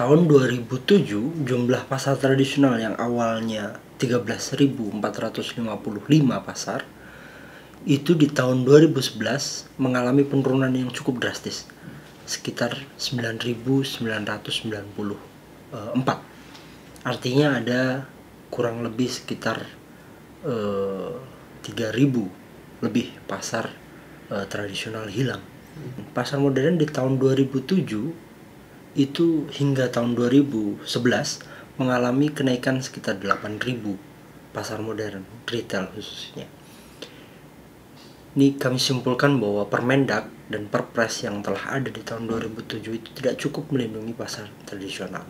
tahun 2007, jumlah pasar tradisional yang awalnya 13.455 pasar, itu di tahun 2011 mengalami penurunan yang cukup drastis, sekitar 9.994. Artinya ada kurang lebih sekitar 3.000 lebih pasar tradisional hilang. Pasar modern di tahun 2007 itu hingga tahun 2011 mengalami kenaikan sekitar 8.000 pasar modern retail khususnya. Ini kami simpulkan bahwa Permendak dan Perpres yang telah ada di tahun 2007 itu tidak cukup melindungi pasar tradisional.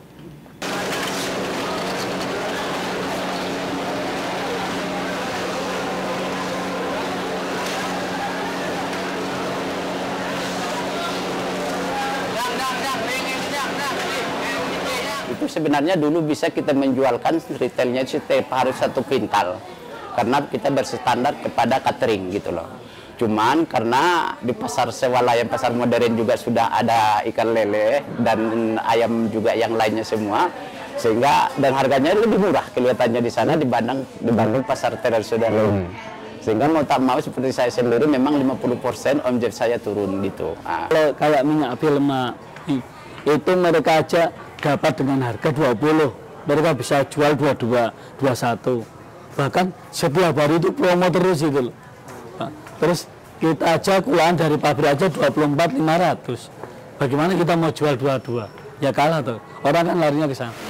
Itu sebenarnya dulu bisa kita menjualkan retailnya setiap hari 1 kuintal karena kita berstandar kepada catering gitu loh. Cuman karena di pasar sewalayan, pasar modern juga sudah ada ikan lele dan ayam juga yang lainnya semua, sehingga dan harganya lebih murah kelihatannya di sana dibanding pasar tradisional. Sehingga mau tak mau seperti saya sendiri memang 50% omset saya turun gitu. Kalau kayak minyak film itu mereka aja dapat dengan harga 20, mereka bisa jual 22, 21. Bahkan setiap hari itu promo terus gitu loh. Nah, terus kita aja kulaan dari pabrik aja 24.500. Bagaimana kita mau jual 22? Ya kalah tuh. Orang kan larinya ke sana.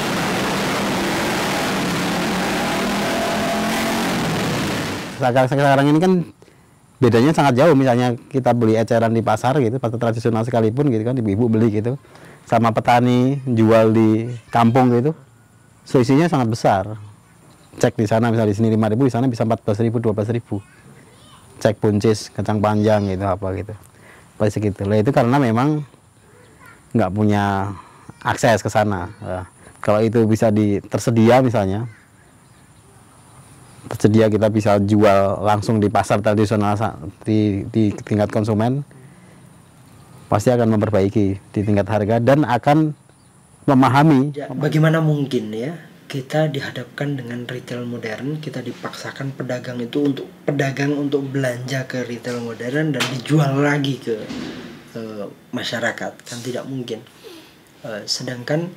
Sekarang ini kan bedanya sangat jauh. Misalnya kita beli eceran di pasar gitu, pasar tradisional sekalipun gitu kan, ibu-ibu beli gitu, sama petani jual di kampung gitu, selisihnya sangat besar. Cek di sana misalnya di sini 5.000, di sana bisa 14.000, 12.000. Cek buncis, kacang panjang gitu apa gitu, pasti segitu. Lah itu karena memang nggak punya akses ke sana. Kalau itu bisa tersedia misalnya, tersedia kita bisa jual langsung di pasar tradisional di tingkat konsumen, pasti akan memperbaiki di tingkat harga dan akan memahami. Bagaimana mungkin ya kita dihadapkan dengan retail modern, kita dipaksakan pedagang untuk belanja ke retail modern dan dijual lagi ke masyarakat, kan tidak mungkin. Sedangkan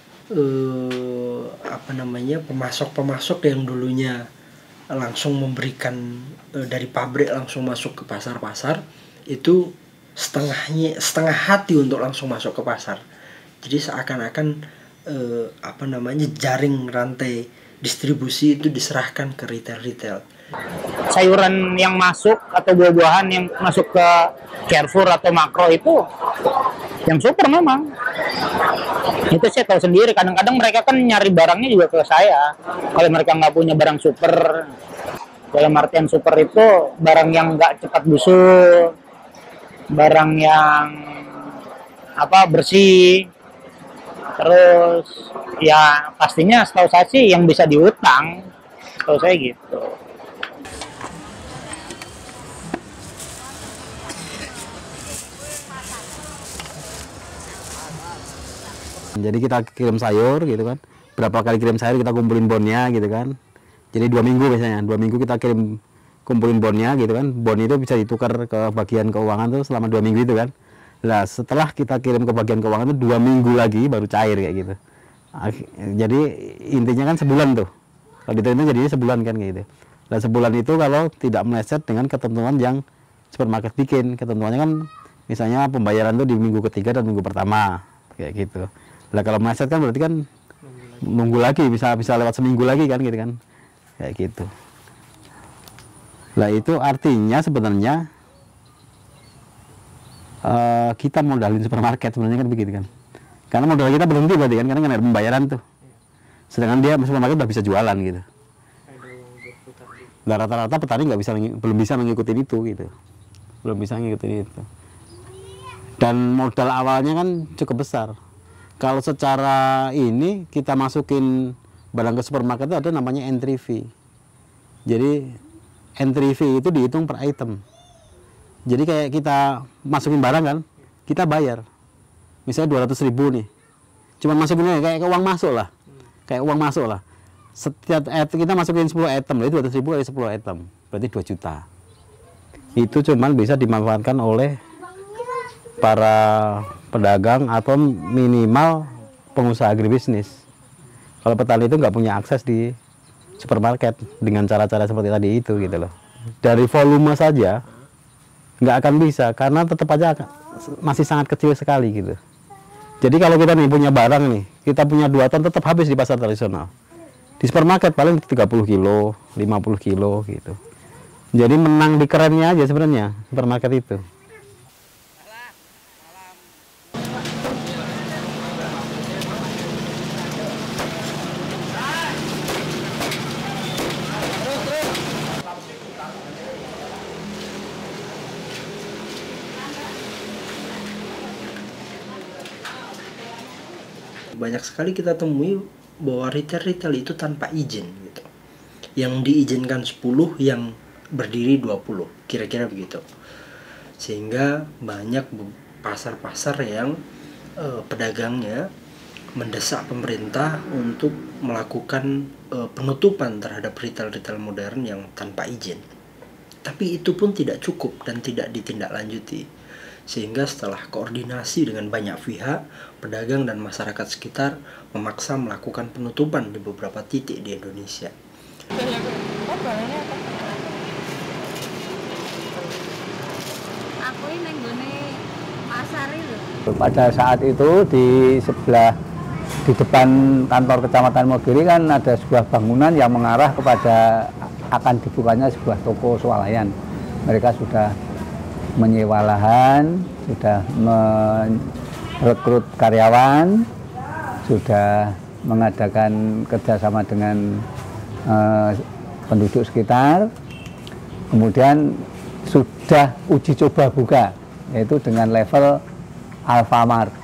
pemasok-pemasok yang dulunya langsung memberikan dari pabrik langsung masuk ke pasar-pasar itu setengah hati untuk langsung masuk ke pasar. Jadi seakan-akan jaring rantai distribusi itu diserahkan ke retail. Sayuran yang masuk atau buah-buahan yang masuk ke Carrefour atau Makro itu yang super memang. Itu saya tahu sendiri. Kadang-kadang mereka kan nyari barangnya juga ke saya. Kalau mereka nggak punya barang super, dalam artian super itu barang yang nggak cepat busuk, barang yang bersih. Terus ya pastinya setahu saya sih yang bisa diutang, setahu saya gitu. Jadi kita kirim sayur gitu kan, berapa kali kirim sayur kita kumpulin bonnya gitu kan. Jadi 2 minggu biasanya, 2 minggu kita kumpulin bonnya gitu kan. Bon itu bisa ditukar ke bagian keuangan tuh selama 2 minggu itu kan. Nah setelah kita kirim ke bagian keuangan itu 2 minggu lagi baru cair kayak gitu. Jadi intinya kan sebulan tuh, kalau itu jadinya sebulan kan kayak gitu. Nah sebulan itu kalau tidak meleset dengan ketentuan yang supermarket bikin, ketentuannya kan misalnya pembayaran tuh di minggu ketiga dan minggu pertama kayak gitu. Nah kalau meleset kan berarti kan nunggu lagi, bisa lewat seminggu lagi kan gitu kan, kayak gitu. Nah itu artinya sebenarnya kita modalin supermarket sebenarnya kan begitu kan, karena modal kita berhenti berarti kan, karena nggak ada pembayaran tuh, sedangkan dia supermarket udah bisa jualan gitu. Nah rata-rata petani belum bisa mengikuti itu gitu, belum bisa mengikuti itu. Dan modal awalnya kan cukup besar. Kalau secara ini kita masukin barang ke supermarket itu ada namanya entry fee. Jadi entry fee itu dihitung per item. Jadi kayak kita masukin barang kan, kita bayar. Misalnya 200.000 nih. Cuma masukinnya kayak uang masuk lah. Kayak uang masuk lah. Setiap kita masukin 10 item, itu 200.000 kali 10 item, berarti 2 juta. Itu cuman bisa dimanfaatkan oleh para pedagang atau minimal pengusaha agribisnis. Kalau petani itu nggak punya akses di supermarket dengan cara-cara seperti tadi itu gitu loh. Dari volume saja nggak akan bisa karena tetap aja masih sangat kecil sekali gitu. Jadi kalau kita nih punya barang nih, kita punya 2 ton tetap habis di pasar tradisional. Di supermarket paling 30 kilo, 50 kilo gitu. Jadi menang di kerennya aja sebenarnya supermarket itu. Banyak sekali kita temui bahwa retail itu tanpa izin gitu. Yang diizinkan 10, yang berdiri 20, kira-kira begitu. Sehingga banyak pasar-pasar yang pedagangnya mendesak pemerintah untuk melakukan penutupan terhadap retail modern yang tanpa izin. Tapi itu pun tidak cukup dan tidak ditindaklanjuti. Sehingga setelah koordinasi dengan banyak pihak, pedagang dan masyarakat sekitar memaksa melakukan penutupan di beberapa titik di Indonesia. Aku ini nggone pasar itu. Pada saat itu di sebelah di depan kantor Kecamatan Mogiri kan ada sebuah bangunan yang mengarah kepada akan dibukanya sebuah toko swalayan. Mereka sudah menyewa lahan, sudah merekrut karyawan, sudah mengadakan kerjasama dengan penduduk sekitar, kemudian sudah uji coba buka, yaitu dengan level Alfamart.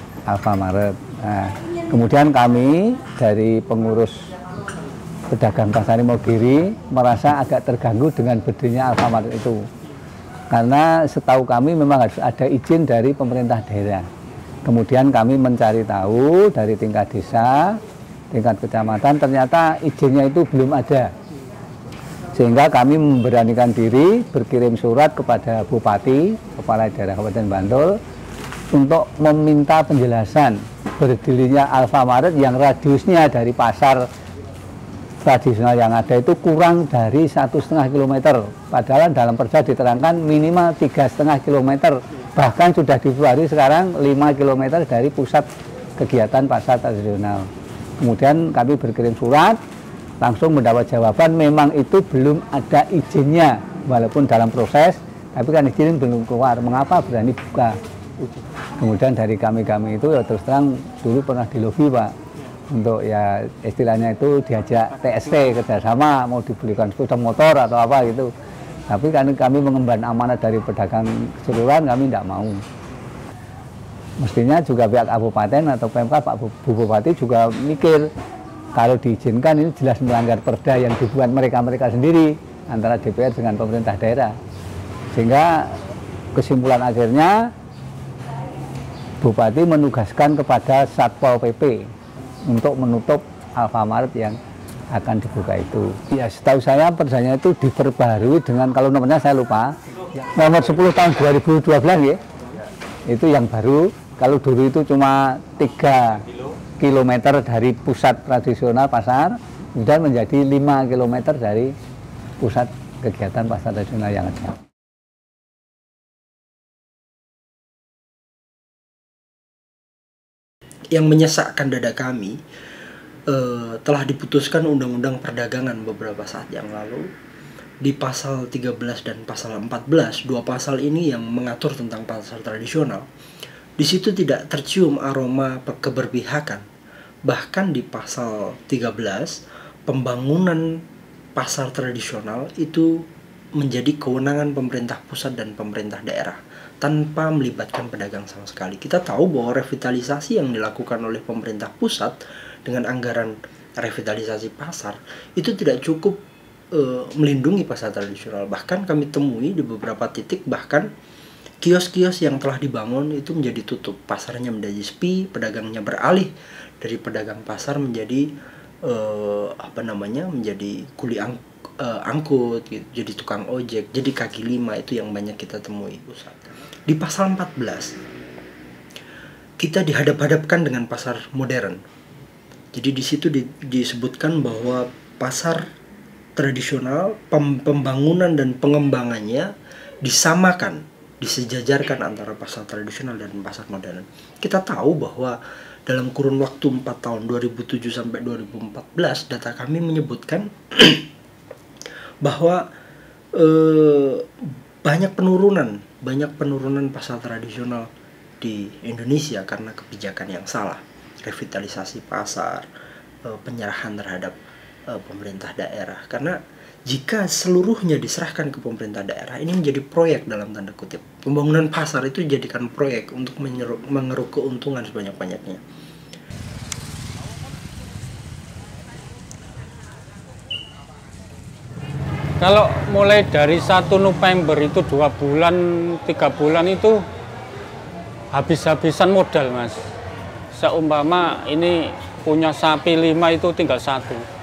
Nah, kemudian kami dari pengurus pedagang pasar Mogiri merasa agak terganggu dengan berdirinya Alfamart itu. Karena setahu kami memang harus ada izin dari pemerintah daerah. Kemudian kami mencari tahu dari tingkat desa, tingkat kecamatan, ternyata izinnya itu belum ada. Sehingga kami memberanikan diri berkirim surat kepada Bupati, Kepala Daerah Kabupaten Bantul, untuk meminta penjelasan berdirinya Alfamart yang radiusnya dari pasar tradisional yang ada itu kurang dari 1,5 km. Padahal dalam perda diterangkan minimal 3,5 km. Bahkan sudah di Februari sekarang 5 km dari pusat kegiatan pasar tradisional. Kemudian kami berkirim surat, langsung mendapat jawaban memang itu belum ada izinnya. Walaupun dalam proses, tapi kan izin belum keluar. Mengapa berani buka? Kemudian dari kami itu ya terus terang dulu pernah dilobi Pak. Untuk ya istilahnya itu diajak TST kerjasama mau dibelikan sepeda motor atau apa gitu, tapi kan kami mengemban amanat dari pedagang keseluruhan, kami tidak mau. Mestinya juga pihak kabupaten atau PMK Pak Bu Bupati juga mikir kalau diizinkan ini jelas melanggar perda yang dibuat mereka sendiri antara DPR dengan pemerintah daerah, sehingga kesimpulan akhirnya Bupati menugaskan kepada Satpol PP untuk menutup Alfamart yang akan dibuka itu. Ya setahu saya perdanya itu diperbarui dengan, kalau nomornya saya lupa, nomor 10 tahun 2012 ya. Itu yang baru. Kalau dulu itu cuma 3 km dari pusat tradisional pasar, kemudian menjadi 5 km dari pusat kegiatan pasar tradisional yang ada. Yang menyesakkan dada kami, telah diputuskan Undang-Undang Perdagangan beberapa saat yang lalu di pasal 13 dan pasal 14. Dua pasal ini yang mengatur tentang pasar tradisional. Di situ tidak tercium aroma keberpihakan. Bahkan di pasal 13, pembangunan pasar tradisional itu menjadi kewenangan pemerintah pusat dan pemerintah daerah tanpa melibatkan pedagang sama sekali. Kita tahu bahwa revitalisasi yang dilakukan oleh pemerintah pusat dengan anggaran revitalisasi pasar itu tidak cukup melindungi pasar tradisional. Bahkan kami temui di beberapa titik bahkan kios-kios yang telah dibangun itu menjadi tutup, pasarnya menjadi sepi, pedagangnya beralih dari pedagang pasar menjadi menjadi kuli angkut gitu, jadi tukang ojek, jadi kaki lima. Itu yang banyak kita temui, Ustaz. Di pasal 14 kita dihadap-hadapkan dengan pasar modern. Jadi di situ disebutkan bahwa pasar tradisional, pembangunan dan pengembangannya disamakan, disejajarkan antara pasar tradisional dan pasar modern. Kita tahu bahwa dalam kurun waktu 4 tahun 2007 sampai 2014 data kami menyebutkan bahwa banyak penurunan pasar tradisional di Indonesia karena kebijakan yang salah, revitalisasi pasar, penyerahan terhadap pemerintah daerah. Karena jika seluruhnya diserahkan ke pemerintah daerah, ini menjadi proyek dalam tanda kutip. Pembangunan pasar itu dijadikan proyek untuk mengeruk keuntungan sebanyak-banyaknya. Kalau mulai dari 1 November itu 2 bulan, 3 bulan itu habis-habisan modal, Mas. Seumpama ini punya sapi 5 itu tinggal 1.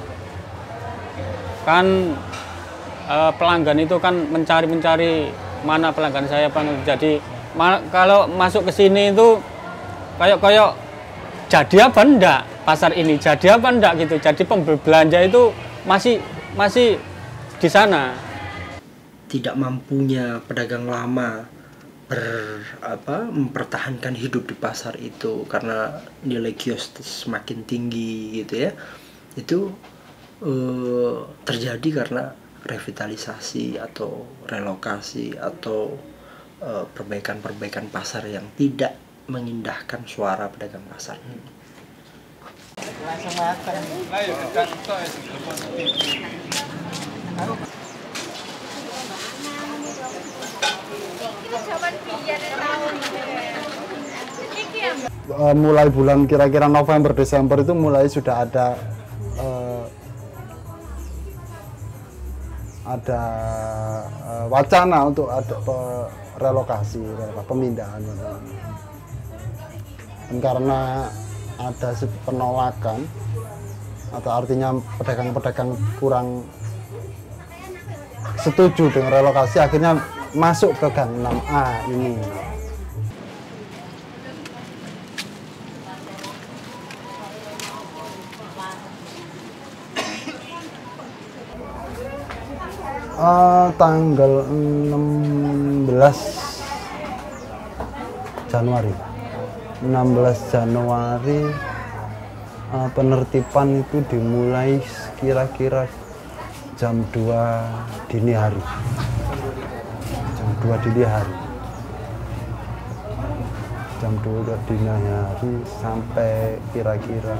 Kan pelanggan itu kan mencari mana pelanggan saya, jadi kalau masuk ke sini itu kayak jadi apa enggak pasar ini, jadi apa enggak gitu. Jadi pembelanja itu masih di sana. Tidak mampunya pedagang lama mempertahankan hidup di pasar itu karena nilai kios semakin tinggi gitu ya. Itu terjadi karena revitalisasi atau relokasi atau perbaikan pasar yang tidak mengindahkan suara pedagang pasar. Langsung makan. Mulai bulan kira-kira November Desember itu mulai sudah ada wacana untuk ada relokasi, pemindahan. Dan karena ada penolakan atau artinya pedagang-pedagang kurang setuju dengan relokasi, akhirnya masuk ke Gang 6A ini. Tanggal 16 Januari penertiban itu dimulai kira-kira jam 2 dini hari. Jam 2 dini hari sampai kira-kira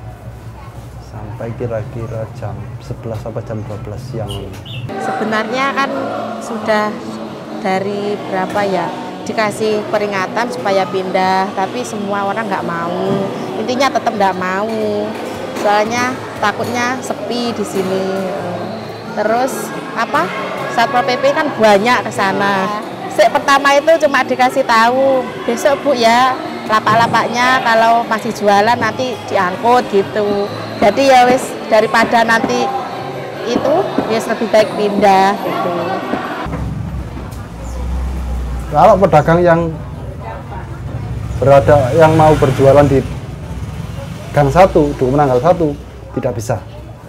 jam 11 sampai jam 12 siang. Sebenarnya kan sudah dari berapa ya dikasih peringatan supaya pindah, tapi semua orang nggak mau. Intinya tetap nggak mau, soalnya takutnya sepi di sini. Terus Satpol PP kan banyak ke sana. Pertama itu cuma dikasih tahu besok Bu ya, lapak-lapaknya kalau masih jualan nanti diangkut gitu. Jadi ya wis daripada nanti itu wis lebih baik pindah gitu. Kalau pedagang yang mau berjualan di Gang 1, di Menanggal 1 tidak bisa.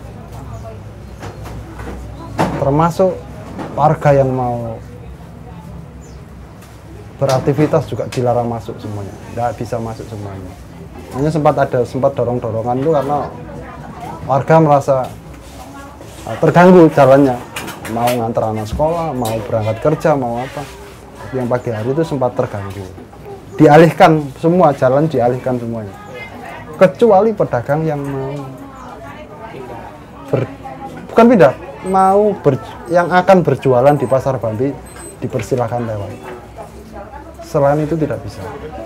Termasuk warga yang mau beraktivitas juga dilarang masuk semuanya, tidak bisa masuk semuanya. Hanya sempat dorong-dorongan itu karena warga merasa terganggu jalannya, mau ngantar anak sekolah, mau berangkat kerja, mau apa. Yang pagi hari itu sempat terganggu. Dialihkan semua, jalan dialihkan semuanya. Kecuali pedagang yang mau yang akan berjualan di Pasar Bambi dipersilahkan lewat. Selain itu tidak bisa.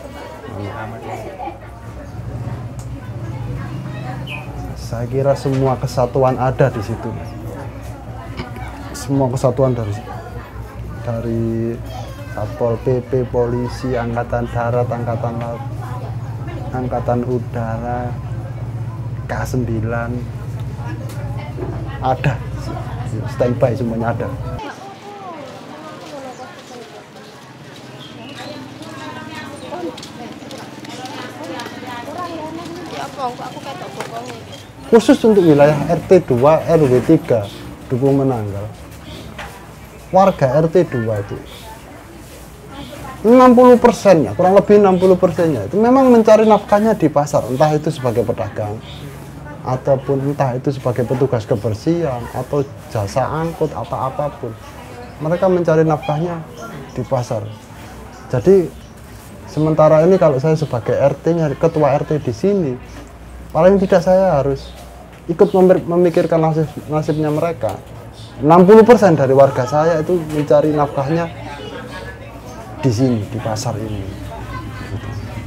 Saya kira semua kesatuan ada di situ. Semua kesatuan dari Satpol PP, polisi, angkatan darat, angkatan laut, angkatan udara, K9 ada, standby semuanya ada. Khusus untuk wilayah RT 2 RW 3 Dukuh Menanggal, warga RT 2 itu 60%-nya, kurang lebih 60%-nya itu memang mencari nafkahnya di pasar, entah itu sebagai pedagang ataupun entah itu sebagai petugas kebersihan atau jasa angkut atau apapun. Mereka mencari nafkahnya di pasar. Jadi sementara ini kalau saya sebagai RT-nya, ketua RT di sini, paling tidak saya harus ikut memikirkan nasibnya mereka. 60% dari warga saya itu mencari nafkahnya di sini, di pasar ini. Gitu.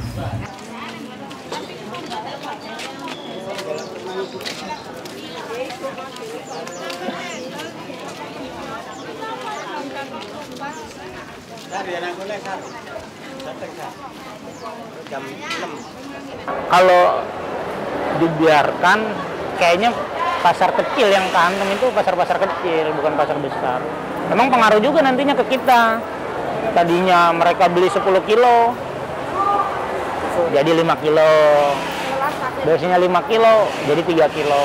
Kalau dibiarkan, kayaknya pasar kecil yang kehantam itu pasar-pasar kecil, bukan pasar besar. Memang pengaruh juga nantinya ke kita. Tadinya mereka beli 10 kilo, jadi 5 kilo. Biasanya 5 kilo, jadi 3 kilo.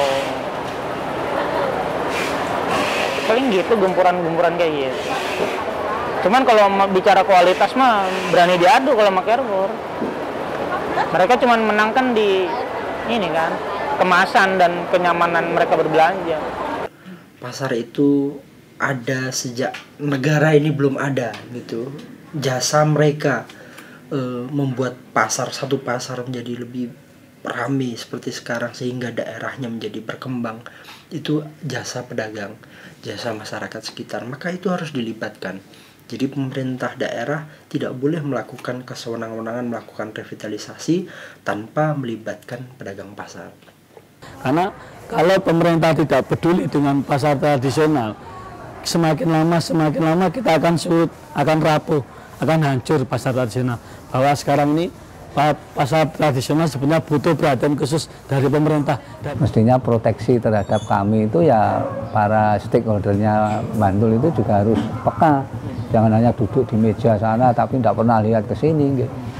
Paling gitu, gempuran-gempuran kayak gitu. Cuman kalau bicara kualitas mah berani diadu kalau sama Carrefour. Mereka cuma menangkan di ini kan, kemasan dan kenyamanan mereka berbelanja. Pasar itu ada sejak negara ini belum ada gitu. Jasa mereka membuat satu pasar menjadi lebih ramai seperti sekarang sehingga daerahnya menjadi berkembang. Itu jasa pedagang, jasa masyarakat sekitar. Maka itu harus dilibatkan. Jadi pemerintah daerah tidak boleh melakukan kesewenang-wenangan melakukan revitalisasi tanpa melibatkan pedagang pasar. Karena kalau pemerintah tidak peduli dengan pasar tradisional, semakin lama kita akan surut, akan rapuh, akan hancur pasar tradisional. Bahwa sekarang ini pasar tradisional sebenarnya butuh perhatian khusus dari pemerintah. Mestinya proteksi terhadap kami itu ya para stakeholdernya Bantul itu juga harus peka. Jangan hanya duduk di meja sana tapi tidak pernah lihat ke sini. Gitu.